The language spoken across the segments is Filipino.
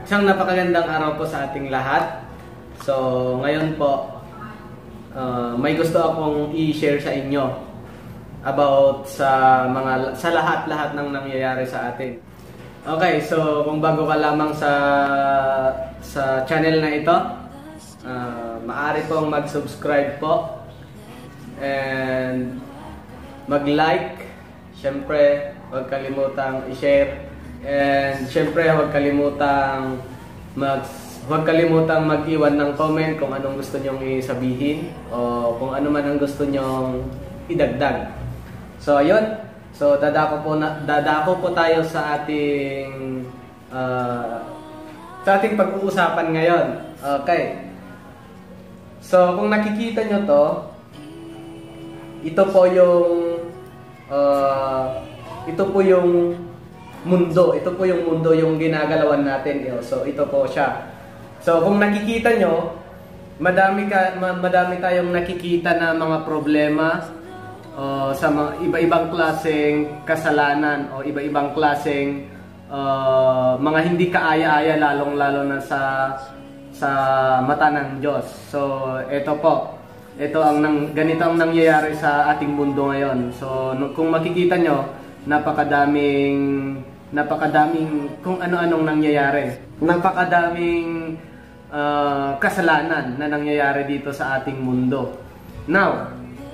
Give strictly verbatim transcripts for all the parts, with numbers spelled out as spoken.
Isang napakagandang araw po sa ating lahat. So, ngayon po, uh, may gusto akong i-share sa inyo about sa mga sa lahat-lahat ng nangyayari sa atin. Okay, so kung bago ka lamang sa sa channel na ito, uh, maaari pong mag-subscribe po and mag-like. Siyempre, huwag kalimutang i-share. And syempre, huwag kalimutang mag huwag kalimutang mag-iwan ng comment kung anong gusto nyong isabihin o kung ano man ang gusto nyong idagdag. So ayun. So dadako po na, dadako po tayo sa ating uh, sa ating pag-uusapan ngayon. Okay. So kung nakikita nyo to, ito po yung uh, ito po yung mundo. Ito po yung mundo, yung ginagalawan natin. So, ito po siya. So, kung nakikita nyo, madami, ka, madami tayong nakikita na mga problema uh, sa mga iba-ibang klaseng kasalanan o iba-ibang klaseng uh, mga hindi kaaya-aya, lalong-lalo na sa sa mata ng Diyos. So, ito po. Ito ang nang, ganito ang nangyayari sa ating mundo ngayon. So, kung makikita nyo, napakadaming napakadaming kung ano-anong nangyayari. Napakadaming uh, kasalanan na nangyayari dito sa ating mundo. Now,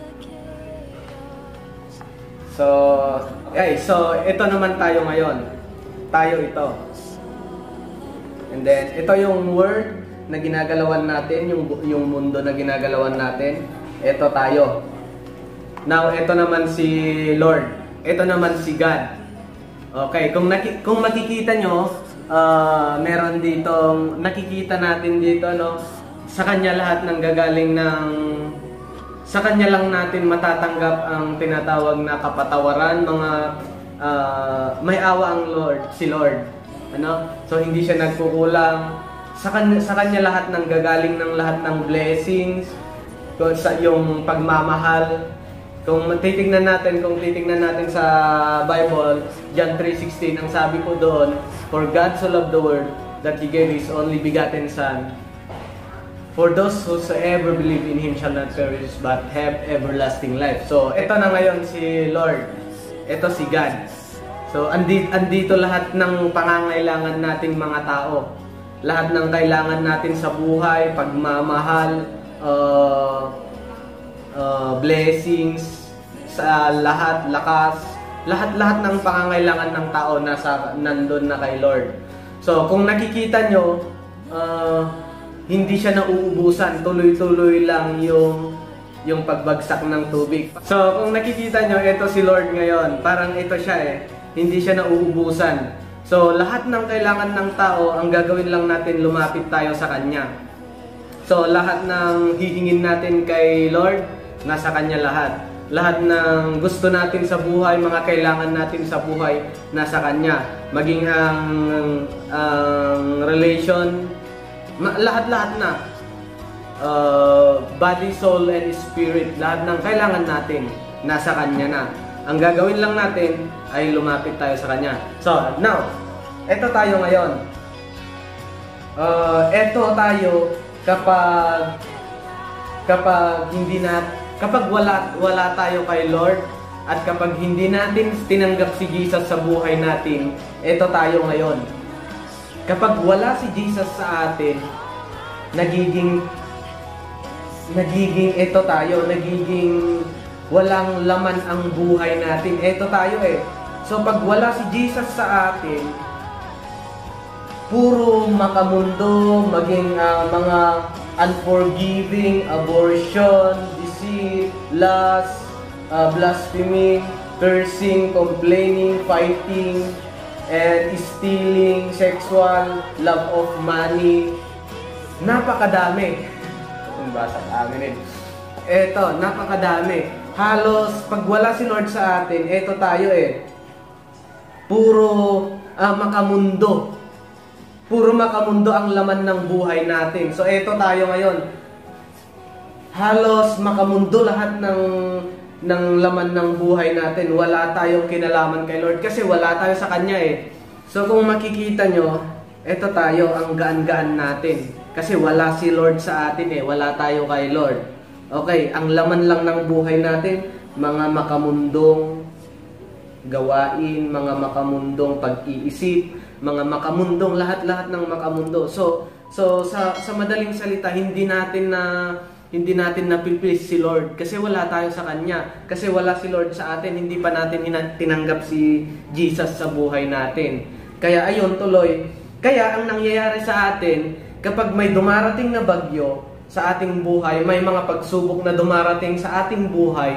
so, okay, so ito naman tayo ngayon. Tayo ito. And then, ito yung word na ginagalawan natin, yung, yung mundo na ginagalawan natin. Ito tayo. Now, ito naman si Lord. Ito naman si God. Okay, kung, naki, kung makikita nyo, uh, meron ditong, nakikita natin dito, no, sa Kanya lahat ng gagaling ng, sa Kanya lang natin matatanggap ang tinatawag na kapatawaran, mga, uh, may awa ang Lord, si Lord. Ano? So, hindi siya nagkukulang. Sa Kanya, sa Kanya lahat ng gagaling ng lahat ng blessings, sa yung pagmamahal. Kung titingnan natin, kung titingnan natin sa Bible, John three sixteen, ang sabi po doon, "For God so loved the world that He gave His only begotten Son, for those whosoever believe in Him shall not perish but have everlasting life." So, ito na ngayon si Lord. Ito si God. So, andito, andito lahat ng pangangailangan nating mga tao. Lahat ng kailangan natin sa buhay, pagmamahal, uh, Uh, blessings sa lahat, lakas, lahat-lahat ng pangangailangan ng tao nasa nandun na kay Lord. So, kung nakikita nyo, uh, hindi siya nauubusan, tuloy-tuloy lang yung yung pagbagsak ng tubig. So, kung nakikita nyo, ito si Lord ngayon, parang ito siya eh, hindi siya nauubusan. So, lahat ng kailangan ng tao, ang gagawin lang natin, lumapit tayo sa Kanya. So, lahat ng hihingin natin kay Lord, nasa Kanya lahat. Lahat ng gusto natin sa buhay, mga kailangan natin sa buhay, nasa Kanya. Maging ang, ang relation, lahat-lahat na. Uh, body, soul, and spirit, lahat ng kailangan natin, nasa Kanya na. Ang gagawin lang natin ay lumapit tayo sa Kanya. So, now, eto tayo ngayon. Uh, eto tayo kapag kapag hindi na kapag wala wala tayo kay Lord at kapag hindi natin tinanggap si Jesus sa buhay natin, eto tayo ngayon. Kapag wala si Jesus sa atin, nagiging nagiging eto tayo, nagiging walang laman ang buhay natin. Eto tayo eh. So pag wala si Jesus sa atin, puro makamundo, maging uh, mga unforgiving, abortion, deceit, lust, uh, blaspheming, cursing, complaining, fighting, and stealing, sexual, love of money. Napakadami. Basa amin eh. Eto, napakadami. Halos, pag wala si Lord sa atin, eto tayo eh. Puro uh, makamundo. Puro makamundo ang laman ng buhay natin. So, eto tayo ngayon. Halos makamundo lahat ng ng laman ng buhay natin. Wala tayong kinalaman kay Lord kasi wala tayo sa Kanya eh. So, kung makikita nyo, eto tayo, ang gaan-gaan natin. Kasi wala si Lord sa atin eh, wala tayo kay Lord. Okay, ang laman lang ng buhay natin, mga makamundong gawain, mga makamundong pag-iisip, mga makamundong lahat-lahat ng makamundo. So, so sa sa madaling salita, hindi natin na hindi natin napiplease si Lord kasi wala tayo sa kanya. Kasi wala si Lord sa atin, hindi pa natin tinanggap si Jesus sa buhay natin. Kaya ayun, tuloy. Kaya ang nangyayari sa atin, kapag may dumarating na bagyo sa ating buhay, may mga pagsubok na dumarating sa ating buhay,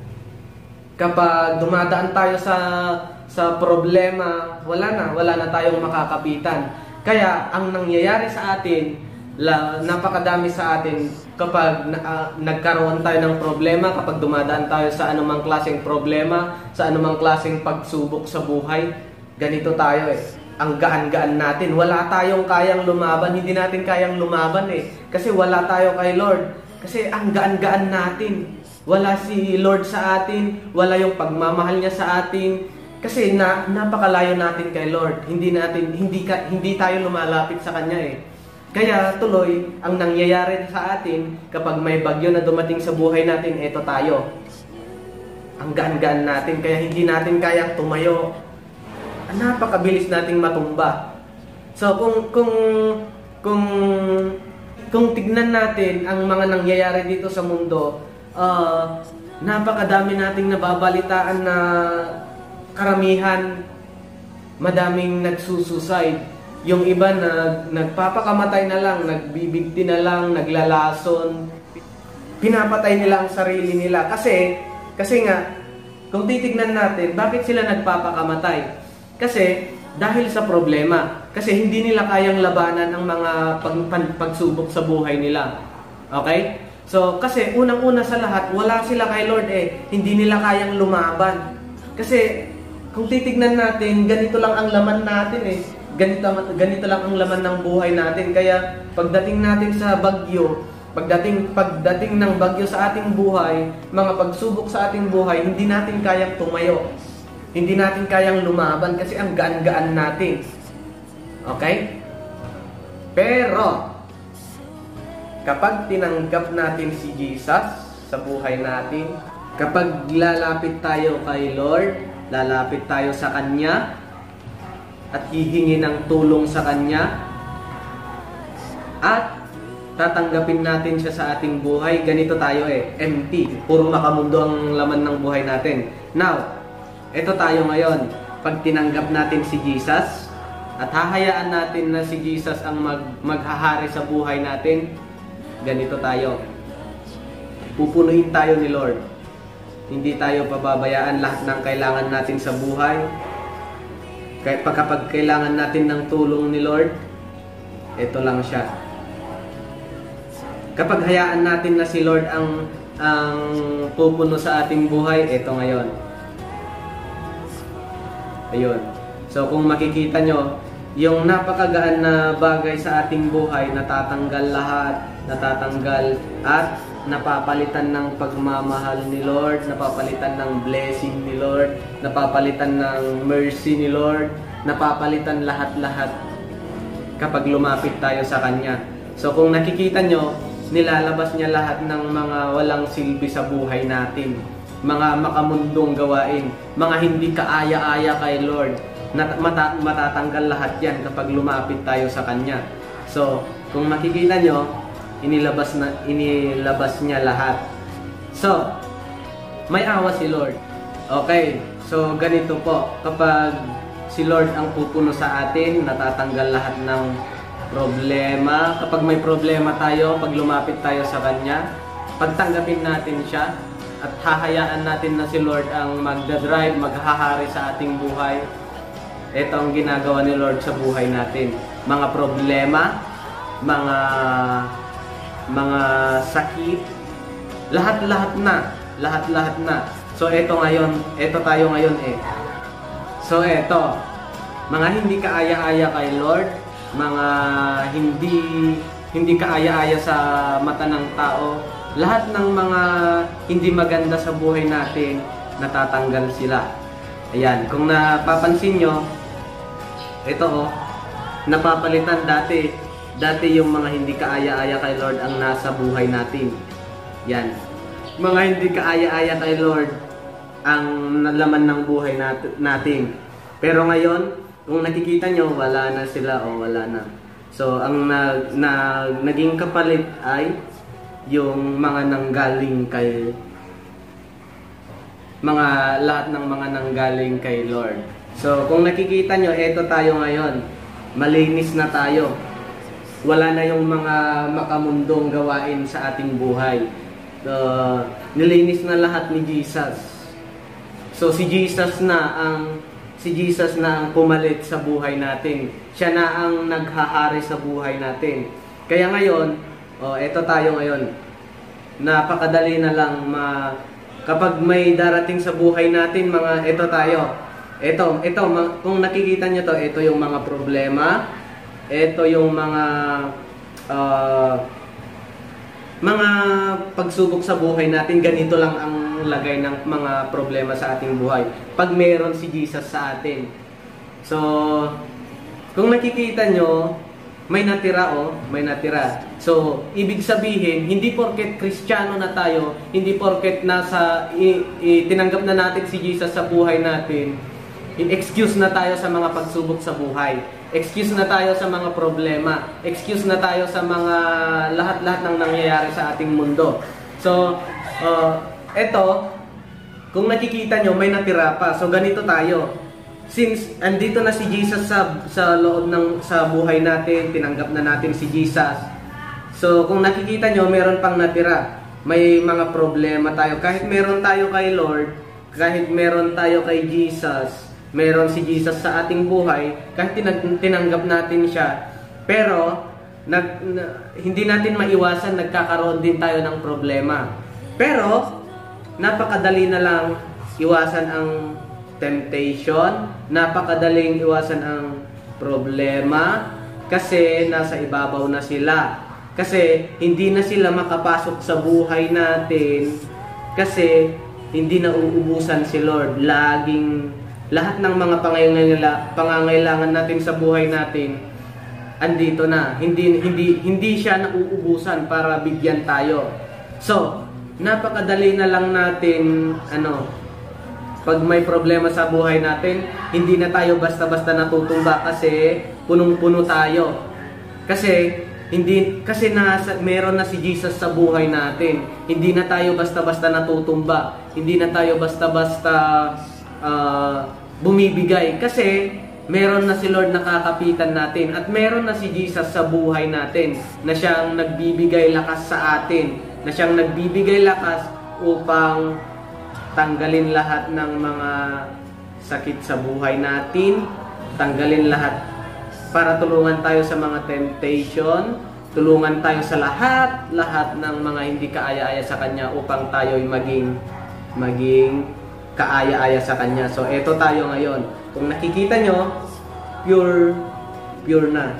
kapag dumadaan tayo sa sa problema, wala na, wala na tayong makakapitan. Kaya ang nangyayari sa atin, La, napakadami sa atin kapag uh, nagkaroon tayo ng problema, kapag dumadaan tayo sa anumang klaseng problema, sa anumang klaseng pagsubok sa buhay, ganito tayo eh. Ang gaan-gaan natin. Wala tayong kayang lumaban, hindi natin kayang lumaban eh. Kasi wala tayo kay Lord. Kasi ang gaan-gaan natin. Wala si Lord sa atin, wala yung pagmamahal niya sa atin. Kasi na, napakalayo natin kay Lord. Hindi natin hindi ka, hindi tayo lumalapit sa kanya eh. Kaya tuloy, ang nangyayari sa atin, kapag may bagyo na dumating sa buhay natin, eto tayo. Ang gaan-gaan natin, kaya hindi natin kayang tumayo. Napakabilis nating matumba. So kung kung kung kung tignan natin ang mga nangyayari dito sa mundo, uh, napakadami nating nababalitaan na karamihan, madaming nagsusuicide. Yung iba na nagpapakamatay na lang, nagbibigti na lang, naglalason, pinapatay nila ang sarili nila. Kasi, kasi nga, kung titignan natin, bakit sila nagpapakamatay? Kasi, dahil sa problema. Kasi hindi nila kayang labanan ang mga pag, pag, pagsubok sa buhay nila. Okay? So, kasi unang-una sa lahat, wala sila kay Lord eh. Hindi nila kayang lumaban. Kasi, kung titignan natin, ganito lang ang laman natin eh. Ganito, ganito lang ang laman ng buhay natin. Kaya pagdating natin sa bagyo, pagdating, pagdating ng bagyo sa ating buhay, mga pagsubok sa ating buhay, hindi natin kayang tumayo. Hindi natin kayang lumaban kasi ang gaan-gaan natin. Okay? Pero, kapag tinanggap natin si Jesus sa buhay natin, kapag lalapit tayo kay Lord, lalapit tayo sa Kanya, at hihingi ng tulong sa Kanya, at tatanggapin natin siya sa ating buhay, ganito tayo eh, empty. Puro makamundo ang laman ng buhay natin. Now, ito tayo ngayon. Pag tinanggap natin si Jesus, at hahayaan natin na si Jesus ang mag maghahari sa buhay natin, ganito tayo. Pupunuin tayo ni Lord. Hindi tayo pababayaan lahat ng kailangan natin sa buhay. Kaya kapag kailangan natin ng tulong ni Lord, ito lang siya. Kapag hayaan natin na si Lord ang ang pupuno sa ating buhay, ito ngayon. Ayun. So kung makikita nyo, yung napakagaan na bagay sa ating buhay, natatanggal lahat, natatanggal at napapalitan ng pagmamahal ni Lord, napapalitan ng blessing ni Lord, napapalitan ng mercy ni Lord, napapalitan lahat-lahat kapag lumapit tayo sa Kanya. So kung nakikita nyo, nilalabas niya lahat ng mga walang silbi sa buhay natin, mga makamundong gawain, mga hindi kaaya-aya kay Lord, mata matatanggal lahat yan kapag lumapit tayo sa Kanya. So kung makikita nyo, inilabas na inilabas niya lahat. So, may awa si Lord. Okay. So, ganito po, kapag si Lord ang pupuno sa atin, natatanggal lahat ng problema. Kapag may problema tayo, pag lumapit tayo sa Kanya, pagtanggapin natin siya at hahayaan natin na si Lord ang magdadrive, maghahari sa ating buhay. Ito ang ginagawa ni Lord sa buhay natin. Mga problema, mga mga sakit, lahat-lahat na, lahat-lahat na. So eto ngayon, eto tayo ngayon eh. So eto, mga hindi kaaya-aya kay Lord, mga hindi hindi kaaya-aya sa mata ng tao, lahat ng mga hindi maganda sa buhay natin, natatanggal sila. Ayan, kung napapansin nyo, ito oh, napapalitan dati. Dati yung mga hindi kaaya-aya kay Lord ang nasa buhay natin. Yan. Mga hindi kaaya-aya kay Lord ang nalaman ng buhay nat natin. Pero ngayon, kung nakikita nyo, wala na sila o wala na. So, ang na, na, naging kapalit ay yung mga nanggaling kay mga lahat ng mga nanggaling kay Lord. So, kung nakikita nyo, eto tayo ngayon. Malinis na tayo. Wala na yung mga makamundong gawain sa ating buhay. Uh, nilinis na lahat ni Jesus. So, si Jesus na ang si Jesus na ang pumalit sa buhay natin. Siya na ang naghahari sa buhay natin. Kaya ngayon, oh, eto tayo ngayon. Napakadali na lang ma kapag may darating sa buhay natin, mga eto tayo. Ito, ito, kung nakikita nyo to, ito yung mga problema, ito yung mga uh, mga pagsubok sa buhay natin. Ganito lang ang lagay ng mga problema sa ating buhay pag mayroon si Jesus sa atin. So, kung nakikita nyo, may natira oh, may natira. So, ibig sabihin, hindi porket Kristiyano na tayo, hindi porket nasa i, i, tinanggap na natin si Jesus sa buhay natin, excuse na tayo sa mga pagsubok sa buhay. Excuse na tayo sa mga problema. Excuse na tayo sa mga lahat-lahat ng nangyayari sa ating mundo. So, uh, eto, kung nakikita nyo, may natira pa. So, ganito tayo. Since andito na si Jesus sa, sa loob ng sa buhay natin, tinanggap na natin si Jesus. So, kung nakikita nyo, meron pang natira. May mga problema tayo. Kahit meron tayo kay Lord, kahit meron tayo kay Jesus, meron si Jesus sa ating buhay, kahit tinang, tinanggap natin siya, pero nag, na, hindi natin maiwasan, nagkakaroon din tayo ng problema. Pero napakadali na lang iwasan ang temptation, napakadaling iwasan ang problema, kasi nasa ibabaw na sila. Kasi hindi na sila makapasok sa buhay natin, kasi hindi na uubusan si Lord. Laging lahat ng mga pangangailangan natin sa buhay natin andito na. Hindi hindi hindi siya nauubusan para bigyan tayo. So, napakadali na lang natin ano, pag may problema sa buhay natin, hindi na tayo basta-basta natutumba kasi punong-puno tayo. Kasi hindi kasi nasa meron na si Jesus sa buhay natin. Hindi na tayo basta-basta natutumba. Hindi na tayo basta-basta Uh, bumibigay kasi meron na si Lord na kakapitan natin at meron na si Jesus sa buhay natin na siyang nagbibigay lakas sa atin, na siyang nagbibigay lakas upang tanggalin lahat ng mga sakit sa buhay natin, tanggalin lahat para tulungan tayo sa mga temptation, tulungan tayo sa lahat lahat ng mga hindi kaaya-aya sa Kanya upang tayo'y maging maging kaaya-aya sa Kanya. So, eto tayo ngayon. Kung nakikita nyo, pure, pure na.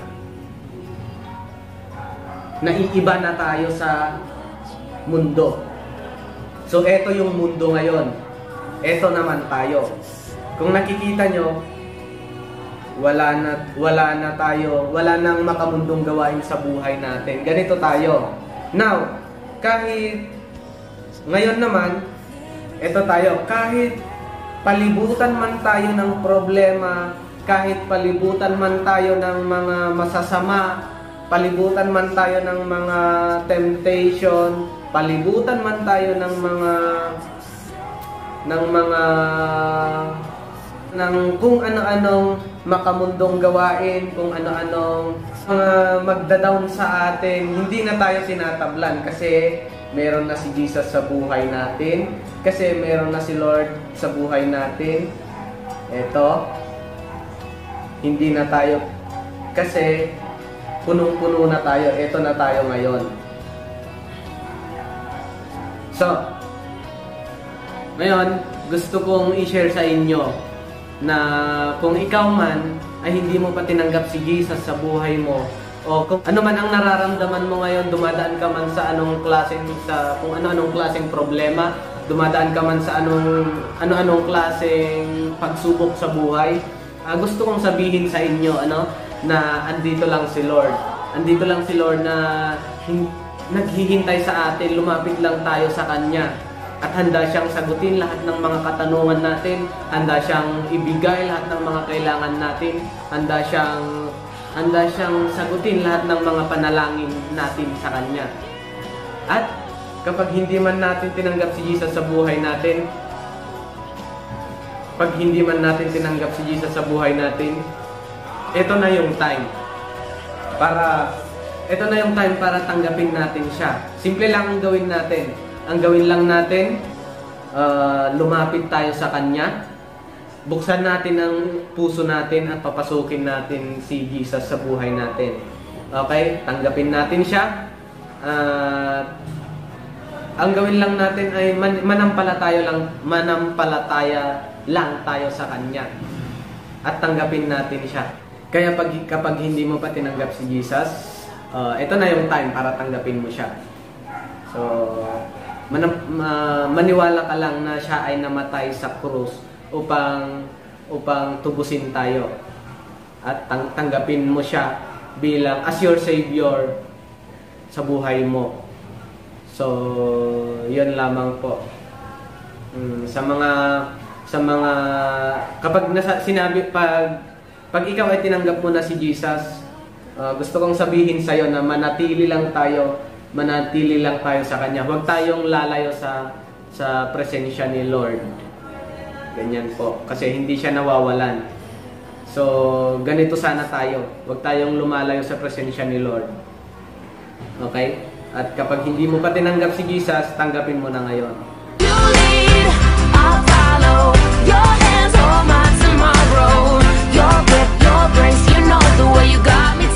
Naiiba na tayo sa mundo. So, eto yung mundo ngayon. Eto naman tayo. Kung nakikita nyo, wala na, wala na tayo, wala nang makamundong gawain sa buhay natin. Ganito tayo. Now, kahit ngayon naman, eto tayo, kahit palibutan man tayo ng problema, kahit palibutan man tayo ng mga masasama, palibutan man tayo ng mga temptation, palibutan man tayo ng mga ng mga ng kung ano-anong makamundong gawain, kung ano-anong mga magda-down sa atin, hindi na tayo tinatablan kasi meron na si Jesus sa buhay natin. Kasi meron na si Lord sa buhay natin. Eto. Hindi na tayo. Kasi punong-puno na tayo. Eto na tayo ngayon. So, ngayon, gusto kong i-share sa inyo na kung ikaw man ay hindi mo pa tinanggap si Jesus sa buhay mo, o kung ano man ang nararamdaman mo ngayon, dumadaan ka man sa anong klaseng sa kung ano-anong klaseng problema, dumadaan ka man sa anong ano-anong klaseng pagsubok sa buhay, uh, gusto kong sabihin sa inyo ano na andito lang si Lord. Andito lang si Lord na naghihintay sa atin, lumapit lang tayo sa Kanya. At handa siyang sagutin lahat ng mga katanungan natin, handa siyang ibigay lahat ng mga kailangan natin, handa siyang, handa siyang sagutin lahat ng mga panalangin natin sa Kanya. At kapag hindi man natin tinanggap si Jesus sa buhay natin, pag hindi man natin tinanggap si Jesus sa buhay natin, ito na yung time para ito na yung time para tanggapin natin siya. Simple lang ang gawin natin. Ang gawin lang natin, uh, lumapit tayo sa Kanya, buksan natin ang puso natin at papasukin natin si Jesus sa buhay natin. Okay? Tanggapin natin siya. Uh, ang gawin lang natin ay man manampalataya lang, manampalataya lang tayo sa Kanya. At tanggapin natin siya. Kaya pag, kapag hindi mo pa tinanggap si Jesus, uh, ito na yung time para tanggapin mo siya. So, man, ma, maniwala ka lang na siya ay namatay sa krus upang upang tubusin tayo. At tang, tanggapin mo siya bilang as your Savior sa buhay mo. So, yun lamang po. Um, sa mga sa mga kapag nasa, sinabi pag Pag ikaw ay tinanggap mo na si Jesus, uh, gusto kong sabihin sa iyo na manatili lang tayo, manatili lang tayo sa Kanya. Huwag tayong lalayo sa sa presensya ni Lord. Ganyan po, kasi hindi siya nawawalan. So, ganito sana tayo. Huwag tayong lumalayo sa presensya ni Lord. Okay? At kapag hindi mo pa tinanggap si Jesus, tanggapin mo na ngayon. You lead, I'll follow. Your hands hold my tomorrow. Your grip, your grace, you know the way you got me.